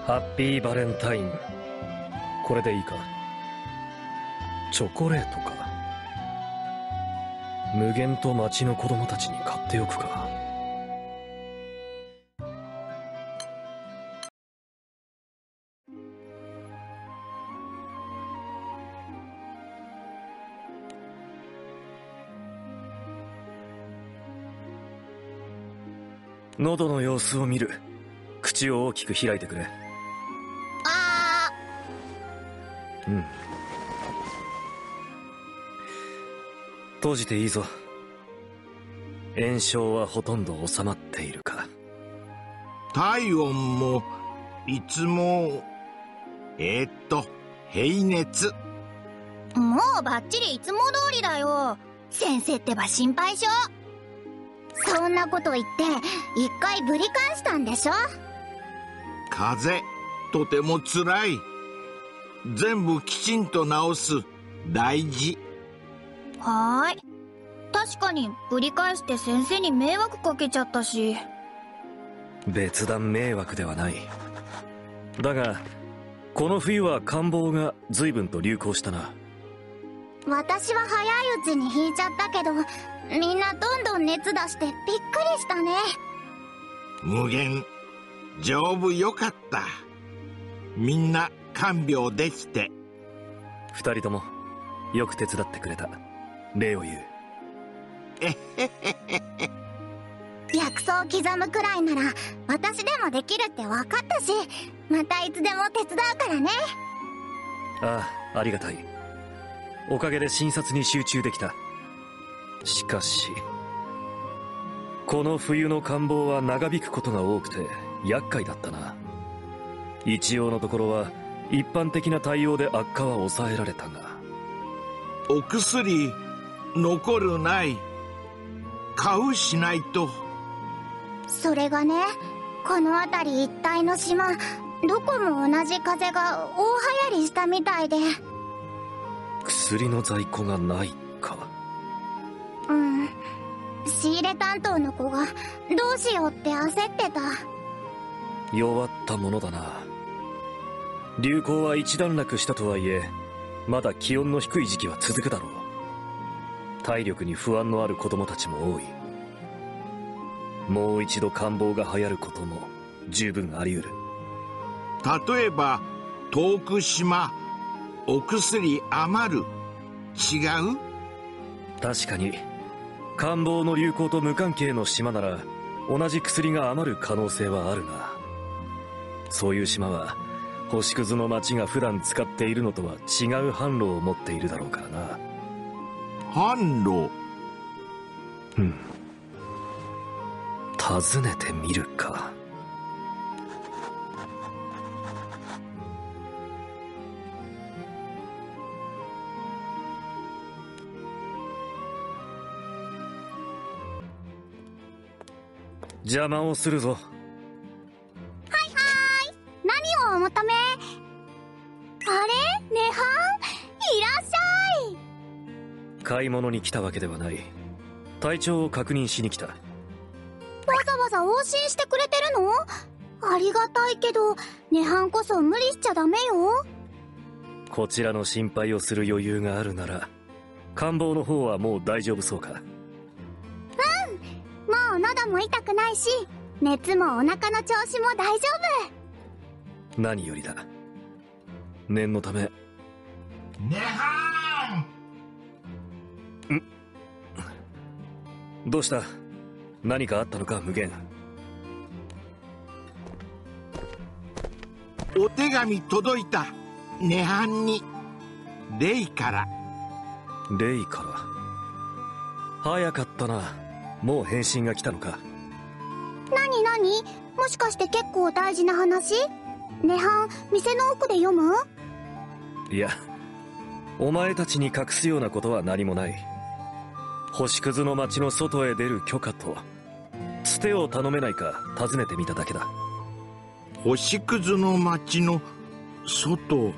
ハッピーバレンタイン。これでいいか。チョコレートか。無限と町の子供たちに買っておくか。喉の様子を見る。口を大きく開いてくれ。うん。閉じていいぞ。炎症はほとんど収まっているか。 体温もいつも平熱。 もうバッチリいつも通りだよ。先生ってば心配性。そんなこと言って一回ぶり返したんでしょ。 風邪とてもつらい。全部きちんと治す。大事。 はーい。確かにぶり返して先生に迷惑かけちゃったし。 別段迷惑ではない。だがこの冬は感冒が随分と流行したな。 私は早いうちに引いちゃったけど、みんなどんどん熱出してびっくりしたね。 無限丈夫よかった。みんな看病できて。 二人ともよく手伝ってくれた。礼を言う。 薬草を刻むくらいなら私でもできるって分かったし、またいつでも手伝うからね。 ああ、ありがたい。おかげで診察に集中できた。しかしこの冬の感冒は長引くことが多くて厄介だったな。一応のところは一般的な対応で悪化は抑えられたが。 お薬残るない。買うしないと。 それがね、この辺り一帯の島どこも同じ風邪が大流行りしたみたいで。 薬の在庫がないか。 仕入れ担当の子がどうしようって焦ってた。 弱ったものだな。流行は一段落したとはいえまだ気温の低い時期は続くだろう。体力に不安のある子供たちも多い。もう一度感冒が流行ることも十分あり得る。 例えば遠く島お薬余る。違う？ 確かに感冒の流行と無関係の島なら同じ薬が余る可能性はあるが、そういう島は星屑の町が普段使っているのとは違う販路を持っているだろうからな。 販路？ 訪ねてみるか。邪魔をするぞ。 何をお求め？あれ？涅槃？いらっしゃい。 買い物に来たわけではない。体調を確認しに来た。 わざわざ往診してくれてるの？ありがたいけど涅槃こそ無理しちゃダメよ。 こちらの心配をする余裕があるなら感冒の方はもう大丈夫そうか。 もう喉も痛くないし、熱もお腹の調子も大丈夫。 何よりだ。念のため。 涅槃！ どうした？何かあったのか、無限。 お手紙届いた。涅槃に。レイから。 レイから。早かったな。もう返信が来たのか。 何？もしかして結構大事な話？涅槃、店の奥で読む？ いや、お前たちに隠すようなことは何もない。星屑の町の外へ出る許可とつてを頼めないか尋ねてみただけだ。 星屑の町の外。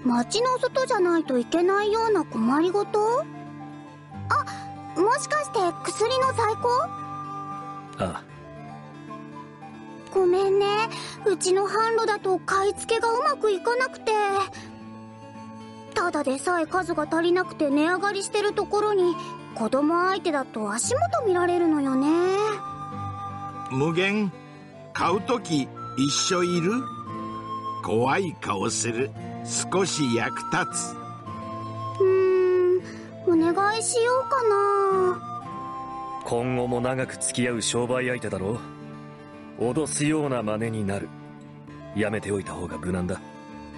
町の外じゃないといけないような困りごと？あ、もしかして薬の在庫？ ああ。 ごめんね、うちの販路だと買い付けがうまくいかなくて。ただでさえ数が足りなくて値上がりしてるところに、子供相手だと足元見られるのよね。 無限、買うとき一緒いる？怖い顔する。少し役立つ。 お願いしようかな。 今後も長く付き合う商売相手だろう。脅すような真似になる。やめておいた方が無難だ。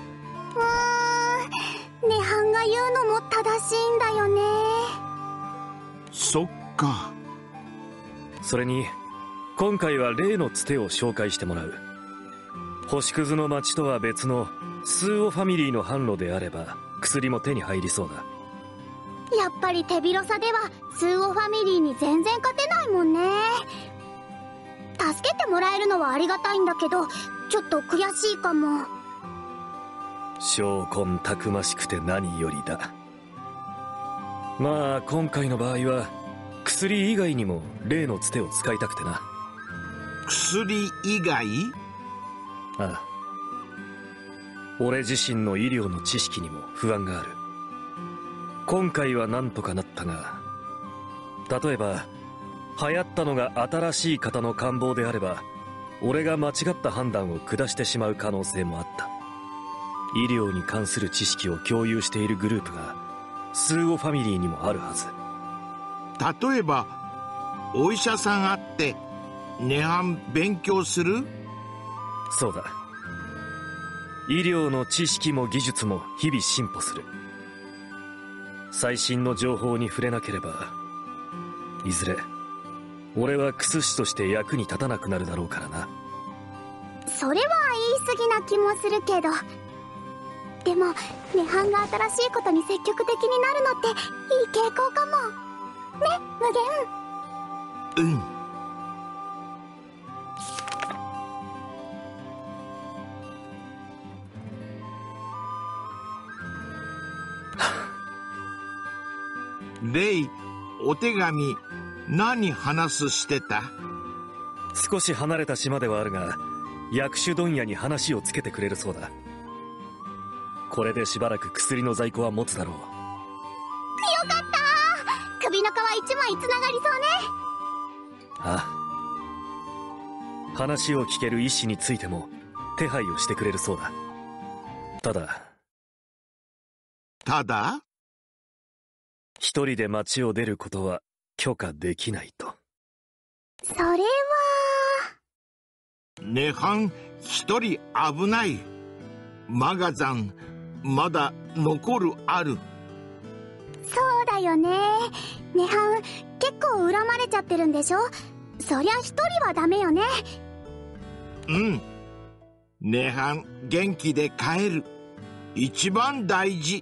涅槃が言うのも正しいんだよね。 そっか。 それに今回は例のつてを紹介してもらう。星屑の町とは別のスーオファミリーの販路であれば薬も手に入りそうだ。 やっぱり手広さではスーオファミリーに全然勝てないもんね。助けてもらえるのはありがたいんだけど、ちょっと悔しいかも。 証拠たくましくて何よりだ。まあ今回の場合は薬以外にも例のつてを使いたくてな。 薬以外？ ああ。俺自身の医療の知識にも不安がある。今回はなんとかなったが、例えば流行ったのが新しい型の感冒であれば、俺が間違った判断を下してしまう可能性もあった。医療に関する知識を共有しているグループがスーオファミリーにもあるはず。 例えばお医者さん会って涅槃勉強する？ そうだ。医療の知識も技術も日々進歩する。最新の情報に触れなければ、いずれ俺はクス師として役に立たなくなるだろうからな。 それは言い過ぎな気もするけど、でも涅槃が新しいことに積極的になるのっていい傾向かもね、無限。 うん。レイ、お手紙何話すしてた？ 少し離れた島ではあるが、薬種問屋に話をつけてくれるそうだ。これでしばらく薬の在庫は持つだろう。 よかった、首の皮一枚つながりそうね。 ああ。話を聞ける医師についても手配をしてくれるそうだ。ただ一人で町を出ることは許可できないと。 それは涅槃一人危ない。マガザンまだ残るある。 そうだよね。涅槃結構恨まれちゃってるんでしょ。そりゃ一人はダメよね。 うん。涅槃元気で帰る。一番大事。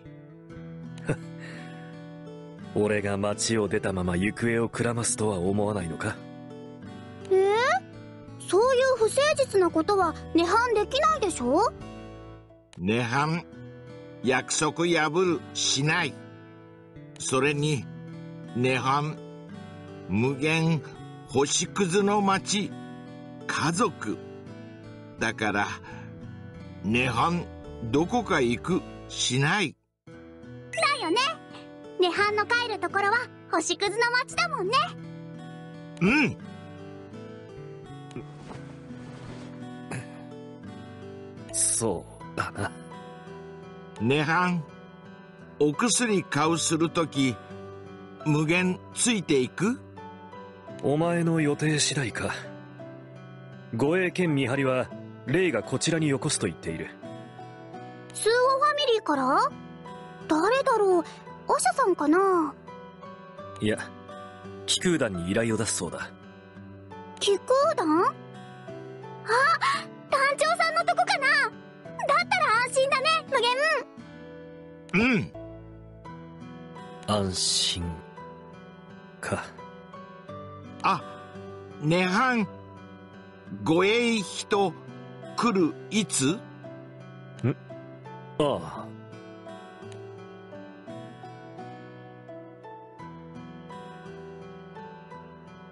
俺が町を出たまま行方をくらますとは思わないのか？ そういう不誠実なことは涅槃できないでしょ。 涅槃約束破るしない。それに涅槃無限星屑の町家族だから、涅槃どこか行くしない。 だよね。涅槃の帰るところは星屑の町だもんね。 うん。 そうだな。 涅槃お薬買うするとき無限ついていく？ お前の予定次第か。護衛兼見張りはレイがこちらによこすと言っている。 スーオファミリーから？誰だろう。オシャさんかな。 いや、気空団に依頼を出すそうだ。 気空団？あ、団長さんのとこかな。だったら安心だね、無限。 うん。 安心か。 あ、涅槃護衛人来るいつ？ ああ、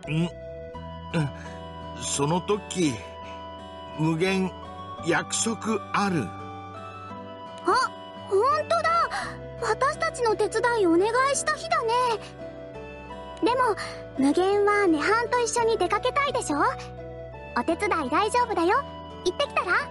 その時、無限約束ある。 あ、ほんとだ。私たちの手伝いお願いした日だね。でも無限は涅槃と一緒に出かけたいでしょ。お手伝い大丈夫だよ。行ってきたら。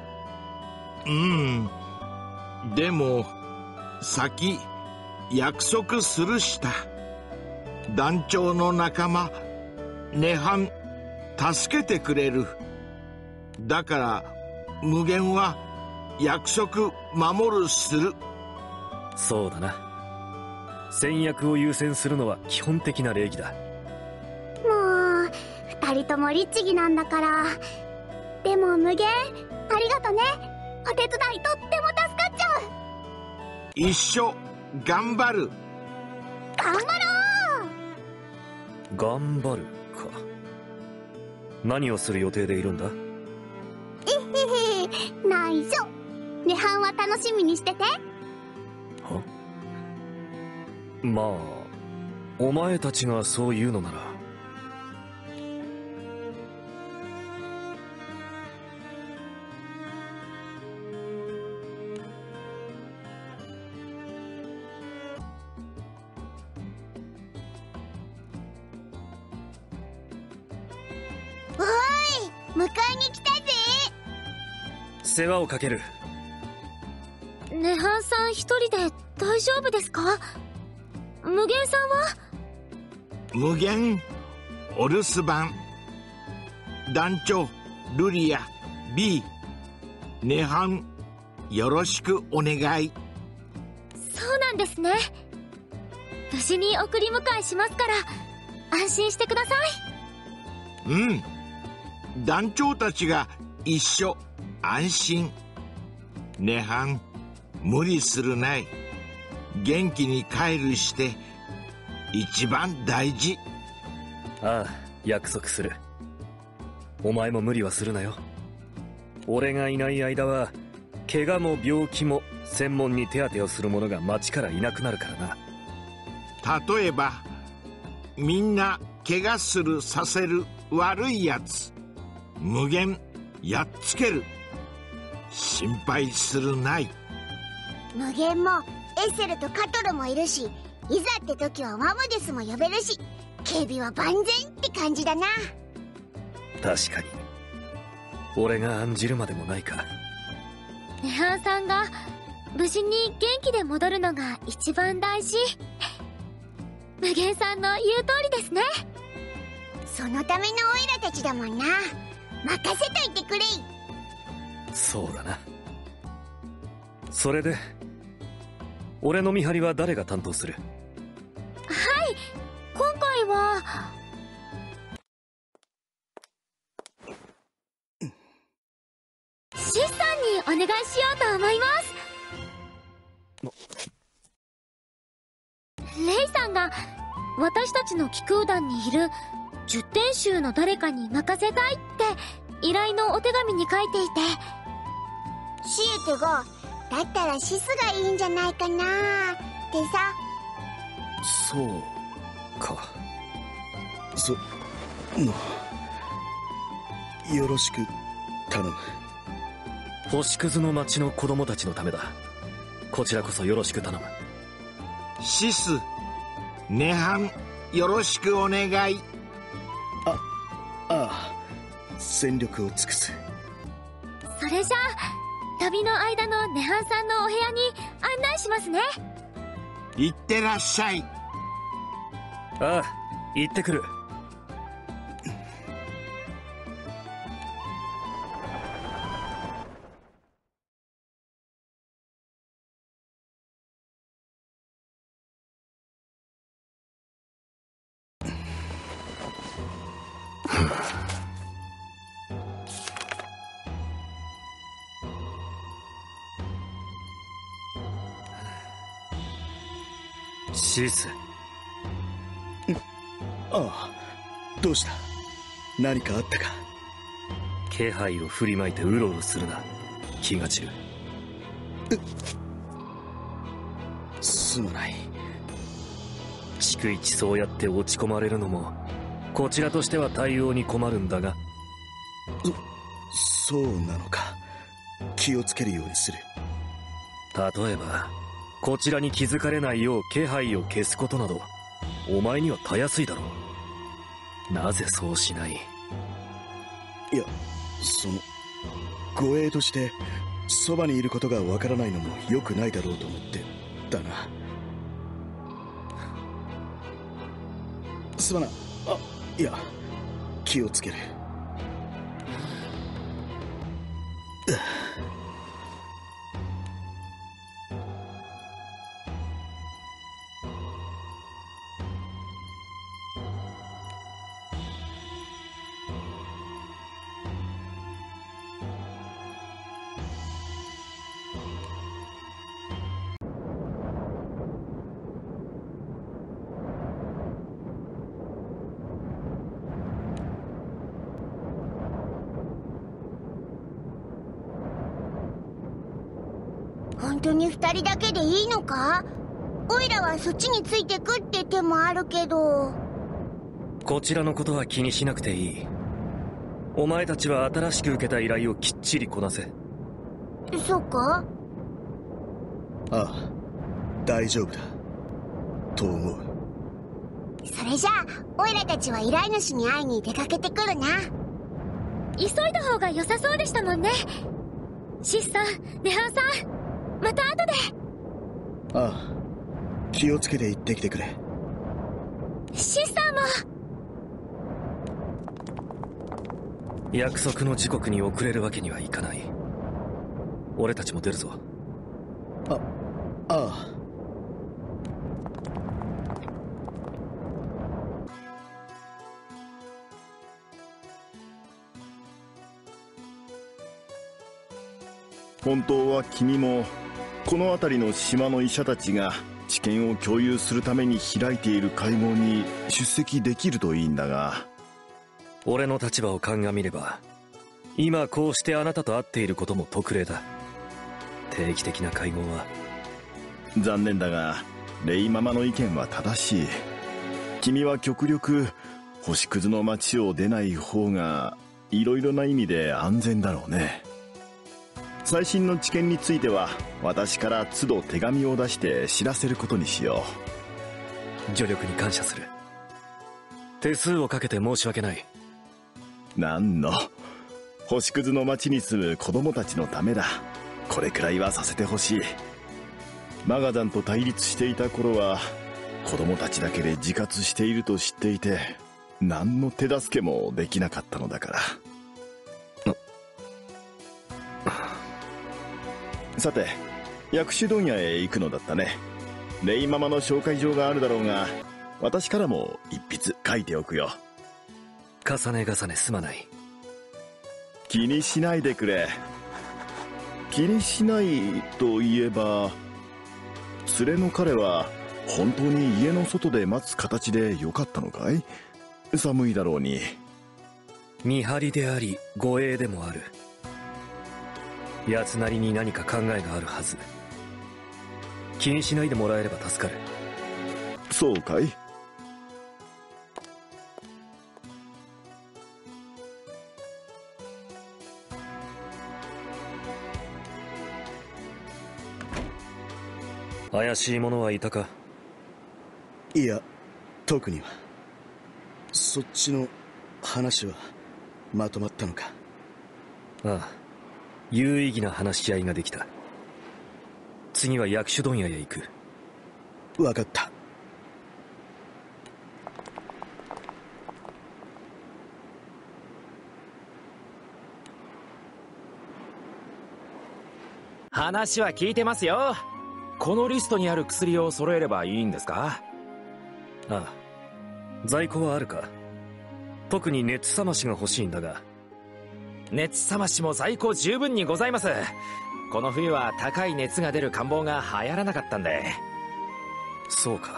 でも先約束するした。団長の仲間涅槃助けてくれる。だから無限は約束守るする。 そうだな。先約を優先するのは基本的な礼儀だ。 もう二人とも律儀なんだから。でも無限ありがとね。お手伝いとっても助かっちゃう。 一緒頑張る。 頑張ろう。 頑張るか。何をする予定でいるんだ？ 内緒。涅槃は楽しみにしてて。 は？まあお前たちがそう言うのなら。 おーい、迎えに来たぜ。 世話をかける。 涅槃さん一人で大丈夫ですか？無限さんは？ 無限お留守番。団長ルリア B 涅槃よろしくお願い。 そうなんですね。無事に送り迎えしますから安心してください。 団長たちが一緒安心。涅槃無理するない。元気に帰るして一番大事。 ああ、約束する。お前も無理はするなよ。俺がいない間は怪我も病気も専門に手当てをする者が町からいなくなるからな。 例えばみんな怪我するさせる悪いやつ無限やっつける。心配するない。 無限もエッセルとカトルもいるし、いざって時はマムデスも呼べるし、警備は万全って感じだな。 確かに。俺が案じるまでもないか。 涅槃さんが無事に元気で戻るのが一番大事。無限さんの言う通りですね。そのためのオイラたちだもんな。任せといてくれい。 そうだな。それで俺の見張りは誰が担当する？ はい、今回はシスさんにお願いしようと思います。レイさんが私たちの気空団にいる十天衆の誰かに任せたいって依頼のお手紙に書いていて、シエテがだったらシスがいいんじゃないかなってさ。 そうか。 よろしく頼む。 星屑の町の子供たちのためだ。こちらこそよろしく頼む。 シス涅槃よろしくお願い。 全力を尽くす。 それじゃあ旅の間の涅槃さんのお部屋に案内しますね。 いってらっしゃい。 ああ、行ってくる。シス。 どうした？何かあったか？ 気配を振りまいてうろうろするな。気が散る。 すまない。 逐一そうやって落ち込まれるのもこちらとしては対応に困るんだが。 そうなのか。気をつけるようにする。 例えばこちらに気づかれないよう気配を消すことなどお前にはたやすいだろう。なぜそうしない？ いや、護衛としてそばにいることがわからないのも良くないだろうと思ってだな。すまな。いや、気をつける。 本当に2人だけでいいのか？オイラはそっちについてくって手もあるけど。 こちらのことは気にしなくていい。お前たちは新しく受けた依頼をきっちりこなせ。 そうか？ ああ、大丈夫だと思う。 それじゃあオイラたちは依頼主に会いに出かけてくるな。 急いだ方が良さそうでしたもんね。シスさん、ネハンさん、また後で。 ああ、気をつけて行ってきてくれ。 シスさんも。 約束の時刻に遅れるわけにはいかない。俺たちも出るぞ。 ああ。 本当は君もこの辺りの島の医者たちが知見を共有するために開いている会合に出席できるといいんだが。 俺の立場を鑑みれば今こうしてあなたと会っていることも特例だ。定期的な会合は。 残念だがレイママの意見は正しい。君は極力星屑の町を出ない方がいろいろな意味で安全だろうね。最新の知見については私から都度手紙を出して知らせることにしよう。助力に感謝する。手数をかけて申し訳ない。 なんの、星屑の町に住む子供たちのためだ。これくらいはさせてほしい。マガダンと対立していた頃は子供たちだけで自活していると知っていて何の手助けもできなかったのだから。さて、薬種問屋へ行くのだったね。レイママの紹介状があるだろうが私からも一筆書いておくよ。 重ね重ねすまない。 気にしないでくれ。気にしないといえば、連れの彼は本当に家の外で待つ形でよかったのかい？寒いだろうに。 見張りであり護衛でもある。奴なりに何か考えがあるはず。気にしないでもらえれば助かる。 そうかい？ 怪しい者はいたか？ いや、特には。そっちの話はまとまったのか？ ああ、有意義な話し合いができた。次は薬種問屋へ行く。 分かった。 話は聞いてますよ。このリストにある薬を揃えればいいんですか？ ああ、在庫はあるか？特に熱冷ましが欲しいんだが。 熱冷ましも在庫十分にございます。この冬は高い熱が出る感冒が流行らなかったんで。 そうか。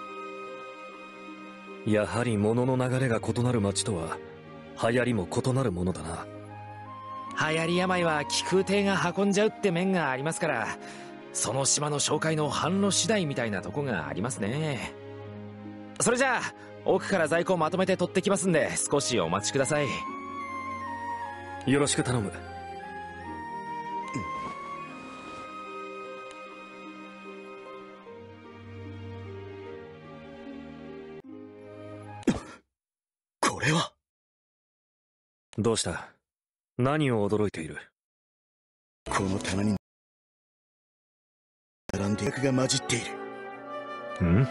やはり物の流れが異なる町とは流行りも異なるものだな。 流行り病は気空艇が運んじゃうって面がありますから、その島の紹介の販路次第みたいなとこがありますね。それじゃあ奥から在庫をまとめて取ってきますんで、少しお待ちください。 よろしく頼む。 これは。 どうした？何を驚いている？ この棚に並んで役が混じっている。 ん？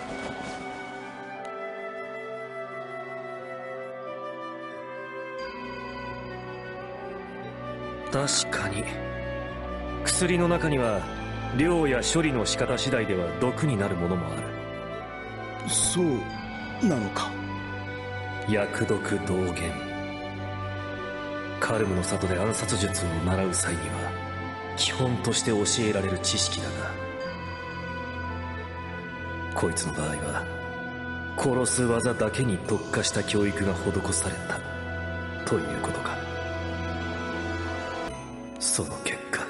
確かに薬の中には量や処理の仕方次第では毒になるものもある。 そうなのか。 薬毒同源。カルムの里で暗殺術を習う際には基本として教えられる知識だが、こいつの場合は殺す技だけに特化した教育が施されたということか。その結果、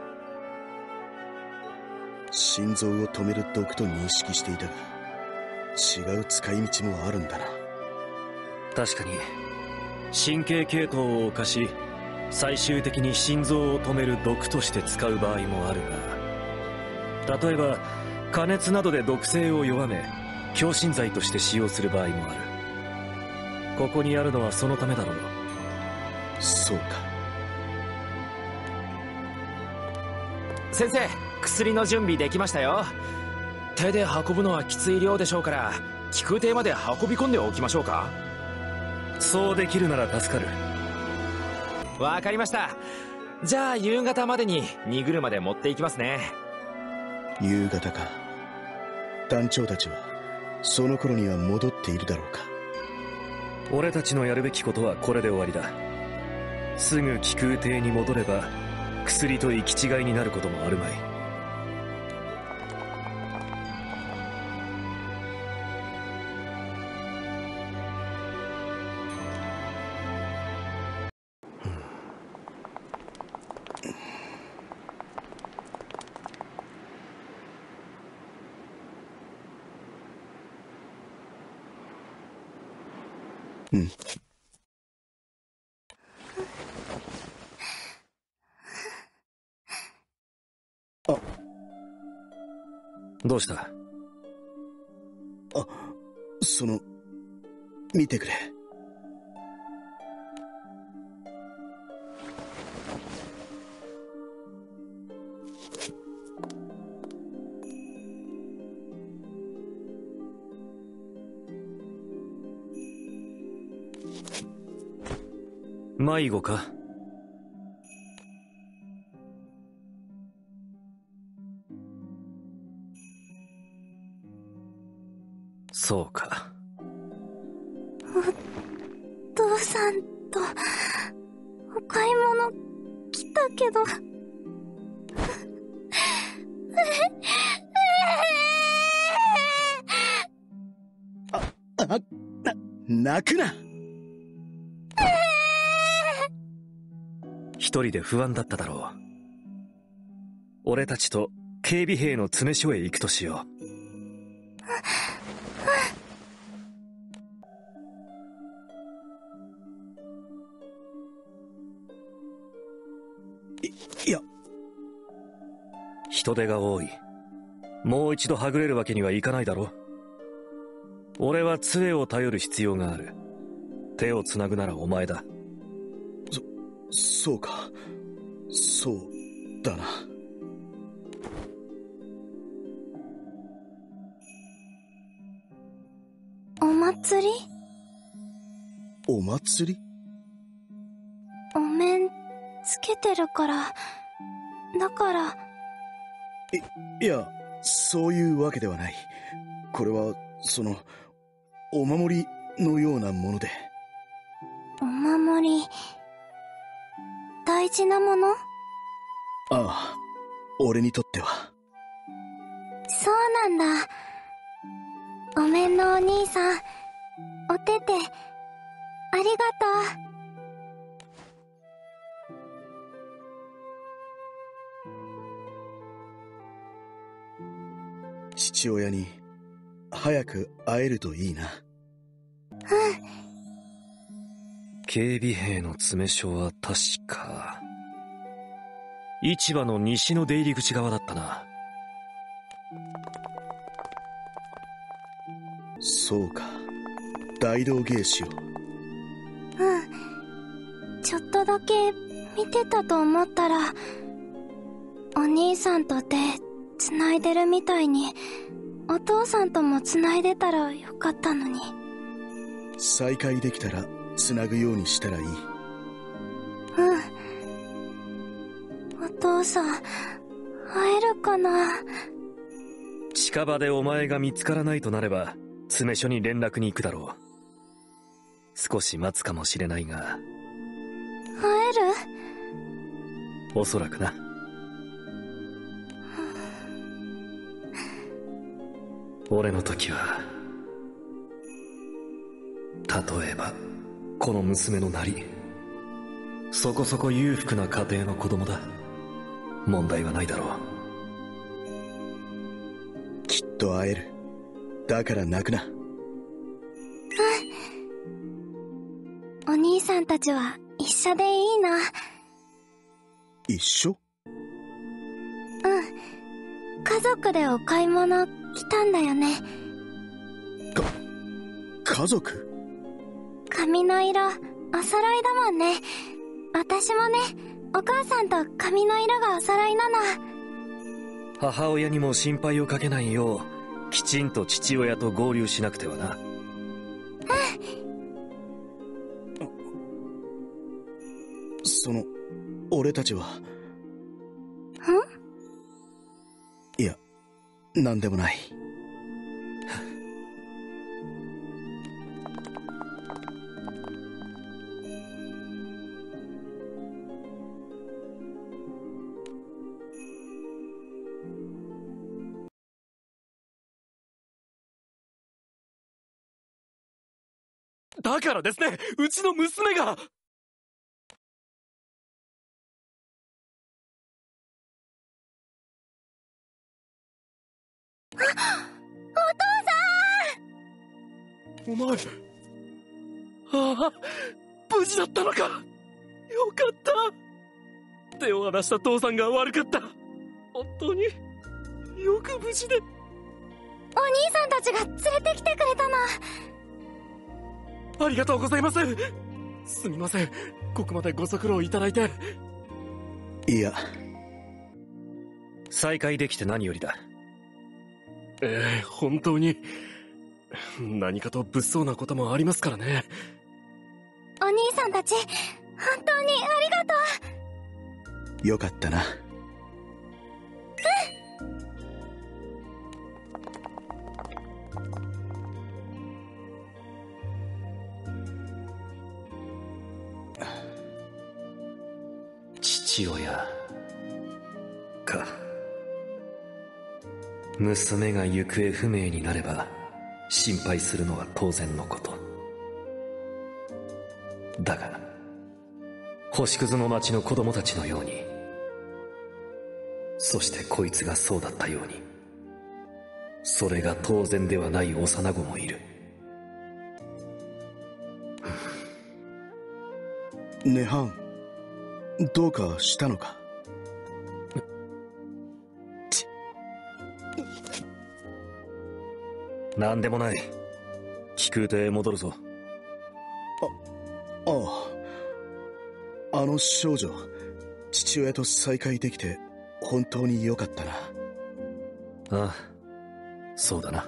心臓を止める毒と認識していたが、違う使い道もあるんだな。 確かに神経系統を侵し最終的に心臓を止める毒として使う場合もあるが、例えば加熱などで毒性を弱め強心剤として使用する場合もある。ここにあるのはそのためだろう。 そうか。 先生、薬の準備できましたよ。手で運ぶのはきつい量でしょうから、気空艇まで運び込んでおきましょうか。 そうできるなら助かる。 わかりました。じゃあ夕方までに荷車で持っていきますね。 夕方か。団長たちはその頃には戻っているだろうか。 俺たちのやるべきことはこれで終わりだ。すぐ気空艇に戻れば薬と行き違いになることもあるまい。 うん。 どうした？ 見てくれ。 迷子か？そうか。 お父さんとお買い物来たけど泣くな。 一人で不安だっただろう。俺たちと警備兵の詰め所へ行くとしよう。 いや、 人手が多い。もう一度はぐれるわけにはいかないだろ。俺は杖を頼る必要がある。手をつなぐならお前だ。 そうか。そうだな。 お祭り？ お祭り？ お面つけてるから、だから。 いや、そういうわけではない。これはお守りのようなもので。 お守り、大事なもの？ ああ、俺にとっては。 そうなんだ。お面のお兄さん、お手手、ありがとう。 父親に早く会えるといいな。 警備兵の詰め所は確か市場の西の出入り口側だったな。 そうか、大道芸師を。 ちょっとだけ見てたと思ったら、お兄さんと手繋いでるみたいにお父さんとも繋いでたらよかったのに。 再会できたら繋ぐようにしたらいい。 お父さん会えるかな。 近場でお前が見つからないとなれば詰め所に連絡に行くだろう。少し待つかもしれないが。 会える？ おそらくな。俺の時は例えばこの娘のなり、そこそこ裕福な家庭の子供だ。問題はないだろう。きっと会える。だから泣くな。 お兄さんたちは一緒でいいな。 一緒？ 家族でお買い物来たんだよね。 家族？ 髪の色お揃いだもんね。私もね、お母さんと髪の色がお揃いなの。 母親にも心配をかけないようきちんと父親と合流しなくてはな。 俺たちは。いや、なんでもない。 だからですね、うちの娘が。お前、無事だったのか。よかった。手を離した父さんが悪かった。本当によく無事で。 お兄さんたちが連れてきてくれたの。 ありがとうございます。すみません、ここまでご足労いただいて。 いや、 再会できて何よりだ。 本当に何かと物騒なこともありますからね。 お兄さんたち、本当にありがとう。よかったな。 父親か。娘が行方不明になれば心配するのは当然のこと。だが星屑の町の子供たちのように、そしてこいつがそうだったように、それが当然ではない幼子もいる。 ネハン、どうかしたのか？ なんでもない。気空艇へ戻るぞ。 あの少女、父親と再会できて本当によかったな。 ああ、そうだな。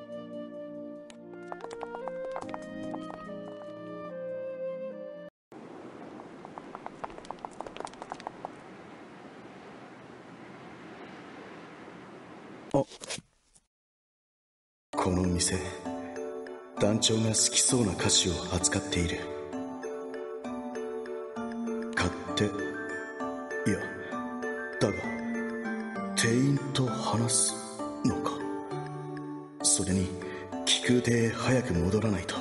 この店、団長が好きそうな菓子を扱っている。買って、いや、だが店員と話すのか。それに気空艇へ早く戻らないと。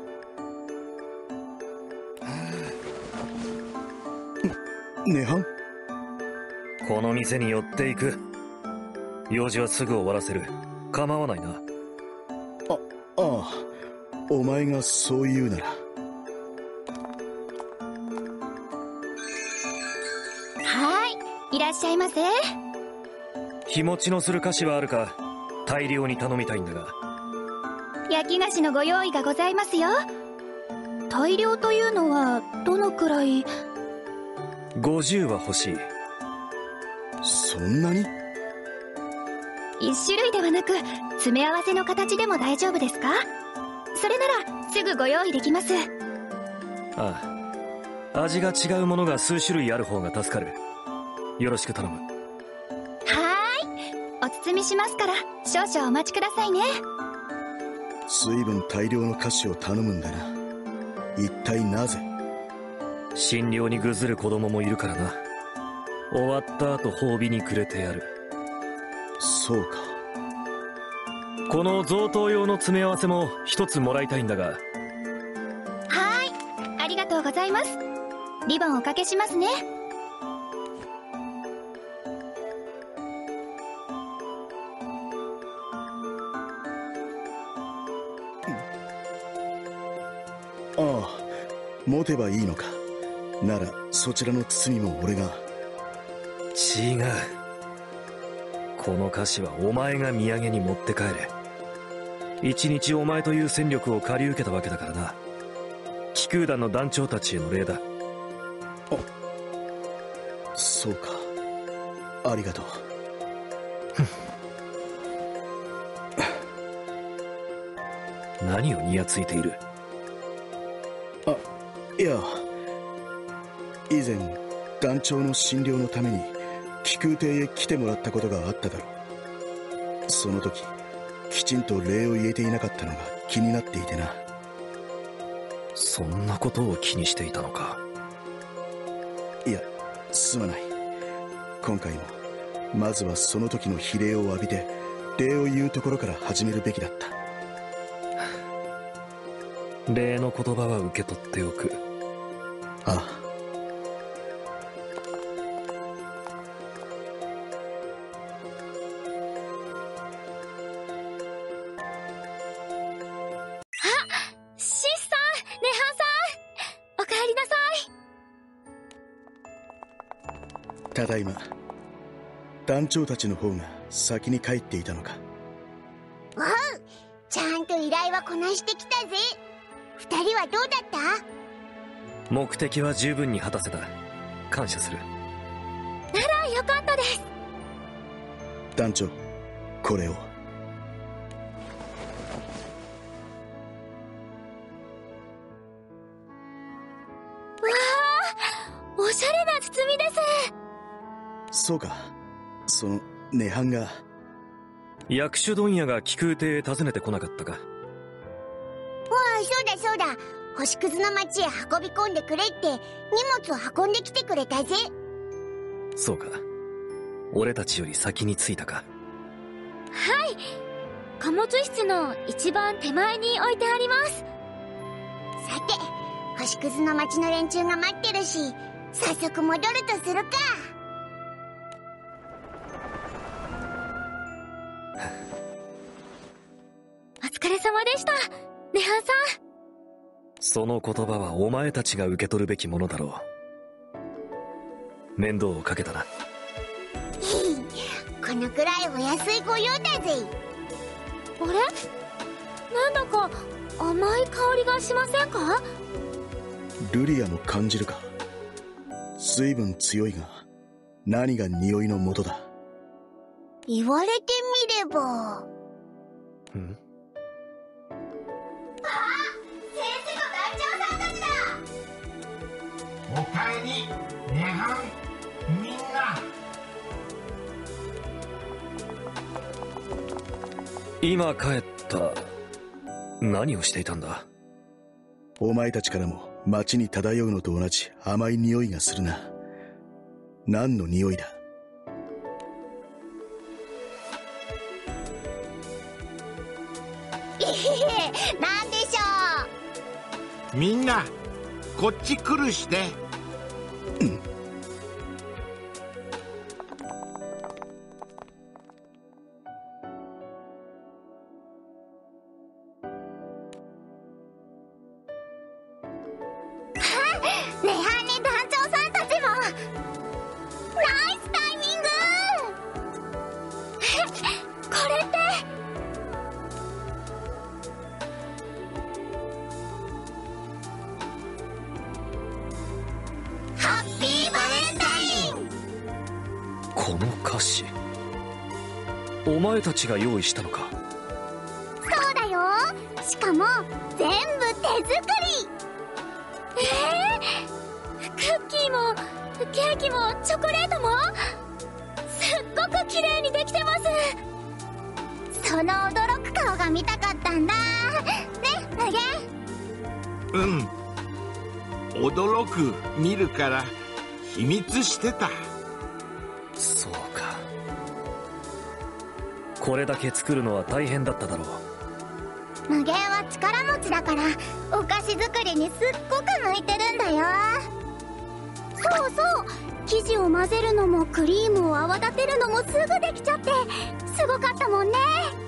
ネハン、 この店に寄っていく。用事はすぐ終わらせる。構わないな。 ああ、お前がそう言うなら。 いらっしゃいませ。 日持ちのする菓子はあるか、大量に頼みたいんだが。 焼き菓子のご用意がございますよ。大量というのはどのくらい ？50は欲しい。 そんなに？ 一種類ではなく詰め合わせの形でも大丈夫ですか？それならすぐご用意できます。 ああ、味が違うものが数種類ある方が助かる。よろしく頼む。 はーい、お包みしますから少々お待ちくださいね。 随分大量の菓子を頼むんだな。一体なぜ？ 診療にぐずる子供もいるからな。終わった後褒美にくれてやる。 そうか。 この贈答用の詰め合わせも一つもらいたいんだが。 はーい、ありがとうございます。リボンおかけしますね。 ああ、持てばいいのか。ならそちらの包みも俺が。 違う。この菓子はお前が土産に持って帰れ。一日お前という戦力を借り受けたわけだからな。気空団の団長たちへの礼だ。 あ、そうか。ありがとう。 何をにやついている？ あ、いや、以前団長の診療のために気空亭へ来てもらったことがあっただろう。その時きちんと礼を言えていなかったのが気になっていてな。 そんなことを気にしていたのか。 いや、すまない。今回もまずはその時の非礼を浴びて礼を言うところから始めるべきだった。 礼の言葉は受け取っておく。 ああ。ただいま。団長たちの方が先に帰っていたのか。 おう、ちゃんと依頼はこなしてきたぜ。二人はどうだった？ 目的は十分に果たせた。感謝する。 ならよかったです。 団長、これを。わあ、おしゃれな包みです。 そうか。その涅槃が。 薬種問屋が気空亭へ訪ねてこなかったか？ おい、そうだそうだ。星屑の町へ運び込んでくれって荷物を運んできてくれたぜ。 そうか。俺たちより先に着いたか。 はい、貨物室の一番手前に置いてあります。 さて、星屑の町の連中が待ってるし、早速戻るとするか。 お疲れ様でした、涅槃さん。 その言葉はお前たちが受け取るべきものだろう。面倒をかけたな。 このくらいお安いご用だぜ。 あれ？なんだか甘い香りがしませんか？ ルリアも感じるか。随分強いが、何が匂いの元だ。 言われてみれば。 ん？ おかえり、涅槃。みんな。 今帰った。何をしていたんだ？ お前たちからも街に漂うのと同じ甘い匂いがするな。何の匂いだ？ なんでしょみんな、こっち来るして。 う。涅槃に団長さんたちも。ナイスタイ菓子、お前たちが用意したのか？ そうだよ。しかも全部手作り。クッキーもケーキもチョコレートもすっごく綺麗にできてます。その驚く顔が見たかったんだね、無限。 驚く見るから秘密してた。 そうか。これだけ作るのは大変だっただろう。 無限は力持ちだからお菓子作りにすっごく向いてるんだよ。そうそう、生地を混ぜるのもクリームを泡立てるのもすぐできちゃってすごかったもんね。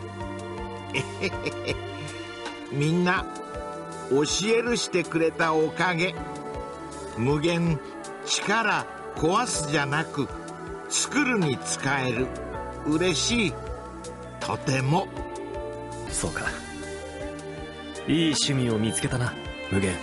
みんな教えるしてくれたおかげ。無限力壊すじゃなく作るに使える。嬉しい。とても。 そうか。いい趣味を見つけたな、無限。 ね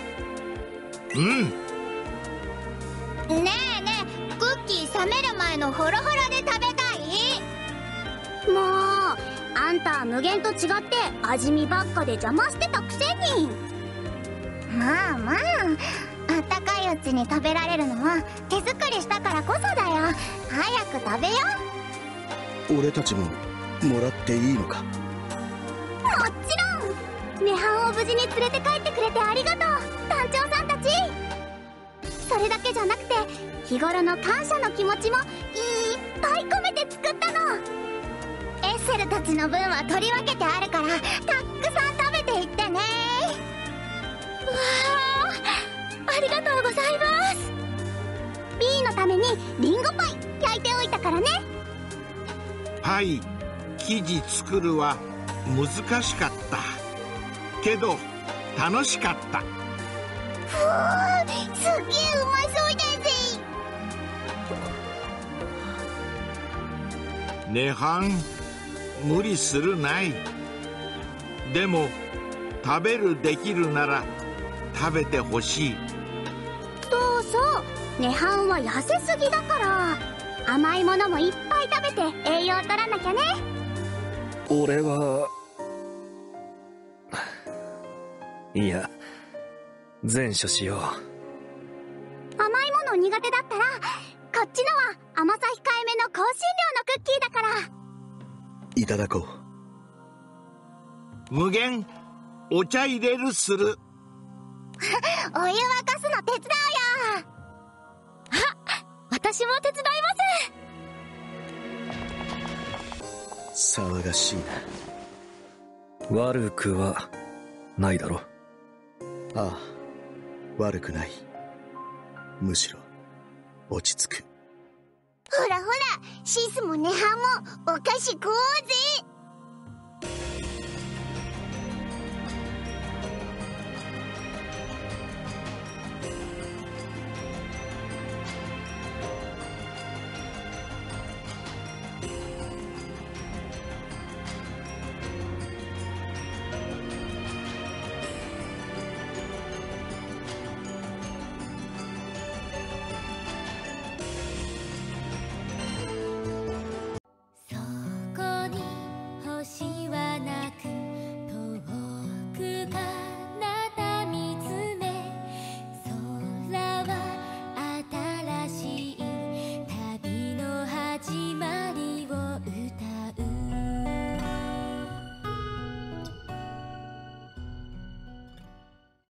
えねえ、クッキー冷める前のホロホロで食べたい？もうあんた無限と違って味見ばっかで邪魔してたくせに。まあまあ、あったかいうちに食べられるのは手作りしたからこそだよ。早く食べよ。 俺たちももらっていいのか？ もちろん。涅槃を無事に連れて帰ってくれてありがとう、団長さんたち。それだけじゃなくて日頃の感謝の気持ちもいっぱい込めて作ったの。エッセルたちの分は取り分けてあるからたっくさん食べていってね。うわー、ありがとうございます。 B のためにリンゴパイ焼いておいたからね。 パイ生地作るは難しかったけど楽しかった。 ふー、すっげえうまそうだぜ。 涅槃無理するない。でも食べるできるなら食べてほしい。 そうそう、涅槃は痩せすぎだから甘いものもいっぱい食べて栄養取らなきゃね。 俺はいや、善処しよう。 甘いもの苦手だったらこっちのは甘さ控えめの香辛料のクッキーだから。 いただこう。 無限お茶入れるする。 お湯沸かすの手伝うよ。あ、私も手伝います。 騒がしいな。悪くはないだろ。 ああ、悪くない。むしろ落ち着く。 ほらほら、シスも涅槃もお菓子食おうぜ。